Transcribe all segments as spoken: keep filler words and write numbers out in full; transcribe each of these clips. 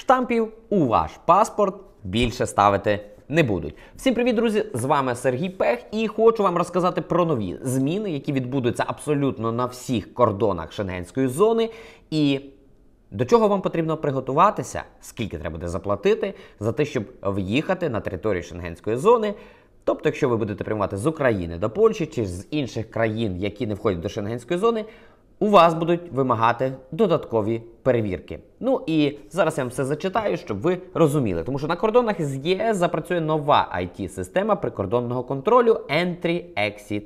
штампів у ваш паспорт більше ставити не будуть. Всім привіт, друзі! З вами Сергій Пех і хочу вам розказати про нові зміни, які відбудуться абсолютно на всіх кордонах Шенгенської зони. І до чого вам потрібно приготуватися, скільки треба буде заплатити за те, щоб в'їхати на територію Шенгенської зони. Тобто, якщо ви будете прямувати з України до Польщі чи з інших країн, які не входять до Шенгенської зони, у вас будуть вимагати додаткові перевірки. Ну і зараз я вам все зачитаю, щоб ви розуміли. Тому що на кордонах з ЄС запрацює нова ай ті-система прикордонного контролю Entry-Exit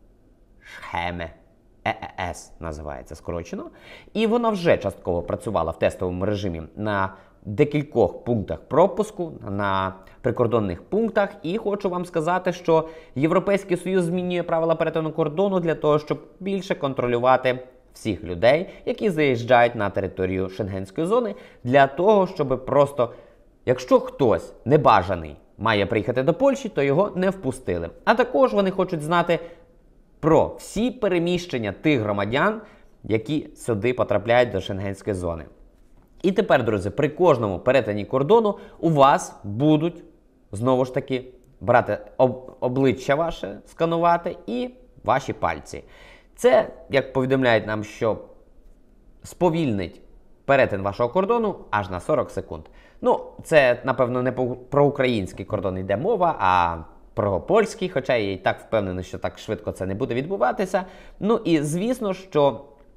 Scheme. і і ес називається скорочено. І вона вже частково працювала в тестовому режимі на декількох пунктах пропуску, на прикордонних пунктах. І хочу вам сказати, що Європейський Союз змінює правила перетину кордону для того, щоб більше контролювати всіх людей, які заїжджають на територію Шенгенської зони, для того, щоб просто, якщо хтось небажаний має приїхати до Польщі, то його не впустили. А також вони хочуть знати про всі переміщення тих громадян, які сюди потрапляють до Шенгенської зони. І тепер, друзі, при кожному перетині кордону у вас будуть, знову ж таки, брати об обличчя ваше, сканувати і ваші пальці. Це, як повідомляють нам, що сповільнить перетин вашого кордону аж на сорок секунд. Ну, це, напевно, не про український кордон йде мова, а про польський, хоча я і так впевнений, що так швидко це не буде відбуватися. Ну і, звісно, що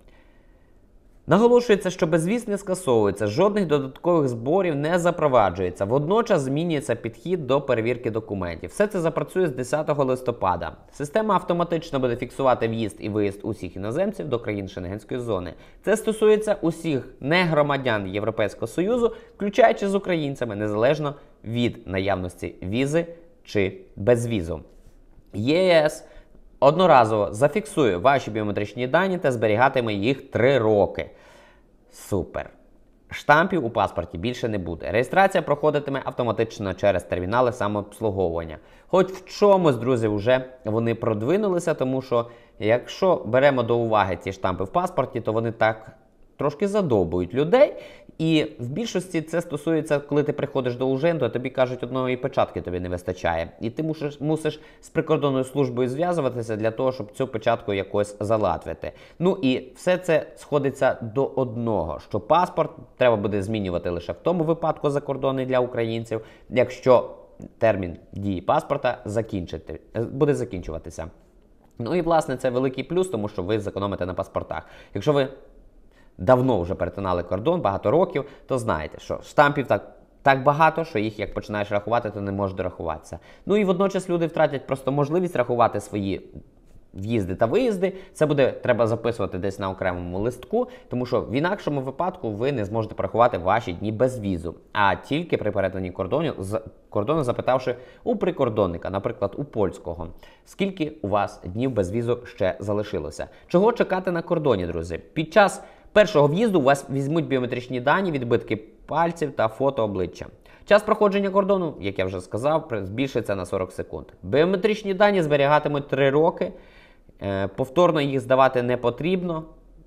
наголошується, що безвіз не скасовується, жодних додаткових зборів не запроваджується. Водночас змінюється підхід до перевірки документів. Все це запрацює з десятого листопада. Система автоматично буде фіксувати в'їзд і виїзд усіх іноземців до країн Шенгенської зони. Це стосується усіх негромадян Європейського Союзу, включаючи з українцями, незалежно від наявності візи чи безвізу. ЄС одноразово зафіксує ваші біометричні дані та зберігатиме їх три роки. Супер! Штампів у паспорті більше не буде. Реєстрація проходитиме автоматично через термінали самообслуговування. Хоч в чомусь, друзі, вже вони продвинулися, тому що якщо беремо до уваги ці штампи в паспорті, то вони так трошки задовбують людей. І в більшості це стосується, коли ти приходиш до уженту, а тобі кажуть, одної печатки тобі не вистачає. І ти мусиш, мусиш з прикордонною службою зв'язуватися для того, щоб цю печатку якось залатвити. Ну і все це сходиться до одного, що паспорт треба буде змінювати лише в тому випадку закордонний для українців, якщо термін дії паспорта закінчити, буде закінчуватися. Ну і, власне, це великий плюс, тому що ви зекономите на паспортах. Якщо ви давно вже перетинали кордон, багато років, то знаєте, що штампів так, так багато, що їх як починаєш рахувати, то не можеш дорахуватися. Ну і водночас люди втратять просто можливість рахувати свої в'їзди та виїзди. Це буде треба записувати десь на окремому листку, тому що в інакшому випадку ви не зможете порахувати ваші дні без візу, а тільки при перетині кордону, з кордону запитавши у прикордонника, наприклад, у польського, скільки у вас днів без візу ще залишилося. Чого чекати на кордоні, друзі? Під час першого в'їзду у вас візьмуть біометричні дані, відбитки пальців та фото обличчя. Час проходження кордону, як я вже сказав, збільшиться на сорок секунд. Біометричні дані зберігатимуть три роки. Повторно їх здавати не потрібно.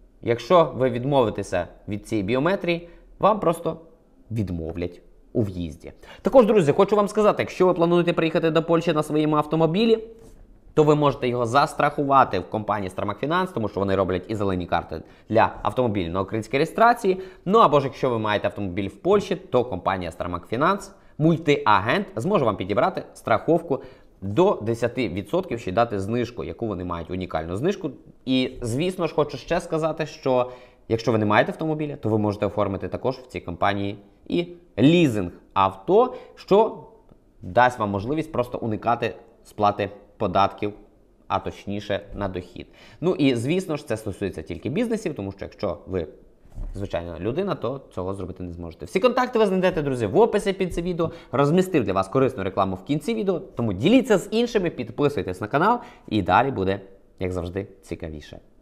Якщо ви відмовитеся від цієї біометрії, вам просто відмовлять у в'їзді. Також, друзі, хочу вам сказати, якщо ви плануєте приїхати до Польщі на своєму автомобілі, то ви можете його застрахувати в компанії Starmac Finance, тому що вони роблять і зелені карти для автомобілів на українській реєстрації. Ну або ж якщо ви маєте автомобіль в Польщі, то компанія Starmac Finance, мультиагент, зможе вам підібрати страховку до десяти відсотків, ще й дати знижку, яку вони мають, унікальну знижку. І, звісно ж, хочу ще сказати, що якщо ви не маєте автомобіля, то ви можете оформити також в цій компанії і лізинг авто, що дасть вам можливість просто уникати сплати податків, а точніше на дохід. Ну і, звісно ж, це стосується тільки бізнесів, тому що якщо ви звичайна людина, то цього зробити не зможете. Всі контакти ви знайдете, друзі, в описі під це відео. Розмістив для вас корисну рекламу в кінці відео, тому діліться з іншими, підписуйтесь на канал і далі буде, як завжди, цікавіше.